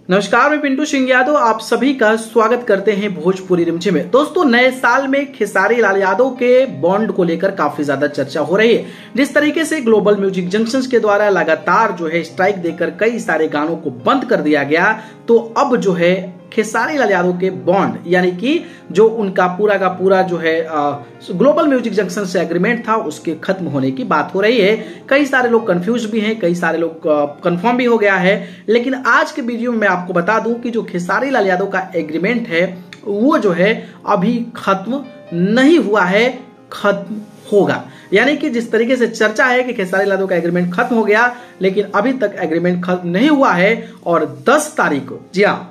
नमस्कार, मैं पिंटू सिंह यादव आप सभी का स्वागत करते हैं भोजपुरी रिमझिम में। दोस्तों, नए साल में खेसारी लाल यादव के बॉन्ड को लेकर काफी ज्यादा चर्चा हो रही है। जिस तरीके से ग्लोबल म्यूजिक जंक्शंस के द्वारा लगातार जो है स्ट्राइक देकर कई सारे गानों को बंद कर दिया गया, तो अब जो है खेसारी लाल यादव के बॉन्ड यानी कि जो उनका पूरा का पूरा जो है ग्लोबल म्यूजिक जंक्शन से एग्रीमेंट था उसके खत्म होने की बात हो रही है। कई सारे लोग कंफ्यूज भी हैं, कई सारे लोग कंफर्म भी हो गया है। लेकिन आज के वीडियो में मैं आपको बता दूं कि जो खेसारी लाल यादव का एग्रीमेंट है वो जो है अभी खत्म नहीं हुआ है, खत्म होगा। यानी कि जिस तरीके से चर्चा है कि खेसारी लाल यादव का एग्रीमेंट खत्म हो गया, लेकिन अभी तक एग्रीमेंट खत्म नहीं हुआ है। और 10 तारीख को, जी हाँ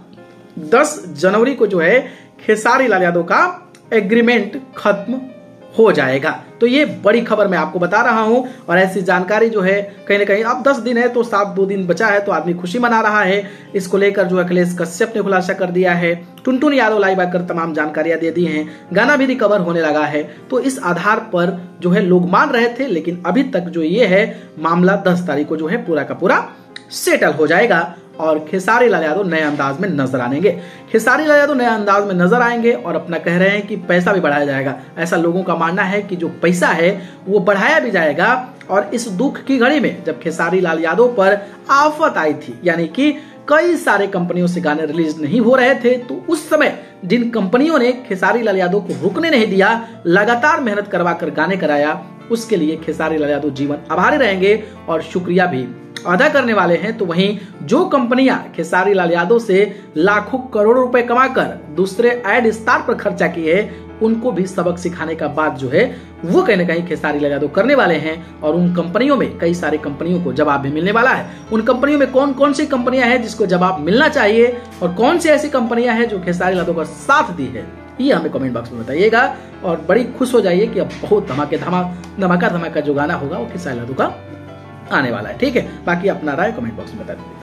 10 जनवरी को जो है खेसारी लाल यादव का एग्रीमेंट खत्म हो जाएगा। तो ये बड़ी खबर मैं आपको बता रहा हूं। और ऐसी जानकारी जो है कहीं ना कहीं अब 10 दिन है तो 2 दिन बचा है तो आदमी खुशी मना रहा है। इसको लेकर जो अखिलेश कश्यप ने खुलासा कर दिया है, टुनटुन यादव लाइव आकर तमाम जानकारियां दे दी हैं, गाना भी रिकवर होने लगा है। तो इस आधार पर जो है लोग मान रहे थे, लेकिन अभी तक जो ये है मामला 10 तारीख को जो है पूरा का पूरा सेटल हो जाएगा और खेसारी लाल यादव नए अंदाज में नजर आएंगे। खेसारी लाल यादव नए अंदाज में नजर आएंगे और अपना कह रहे हैं कि पैसा भी बढ़ाया जाएगा। ऐसा लोगों का मानना है कि जो पैसा है वो बढ़ाया भी जाएगा। और इस दुख की घड़ी में जब खेसारी लाल यादव पर आफत आई थी, यानी कि कई सारे कंपनियों से गाने रिलीज नहीं हो रहे थे, तो उस समय जिन कंपनियों ने खेसारी लाल यादव को रुकने नहीं दिया, लगातार मेहनत करवा कर गाने कराया, उसके लिए खेसारी लाल यादव जीवन आभारी रहेंगे और शुक्रिया भी अदा करने वाले हैं। तो वहीं जो कंपनियां खेसारी लाल यादव से लाखों करोड़ों रुपए कमाकर दूसरे एड स्टार पर खर्चा किए, उनको भी सबक सिखाने का बात जो है वो कहीं ना कहीं खेसारी लाल यादव करने वाले हैं। और उन कंपनियों में कई सारी कंपनियों को जवाब भी मिलने वाला है। उन कंपनियों में कौन कौन सी कंपनियां हैं जिसको जवाब मिलना चाहिए और कौन सी ऐसी कंपनियां हैं जो खेसारी लाल यादव का साथ दी है, ये हमें कमेंट बॉक्स में बताइएगा। और बड़ी खुश हो जाइए कि अब बहुत धमाका जो गाना होगा वो खेसारी लाल यादव का आने वाला है। ठीक है, बाकी अपना राय कमेंट बॉक्स में बता दीजिए।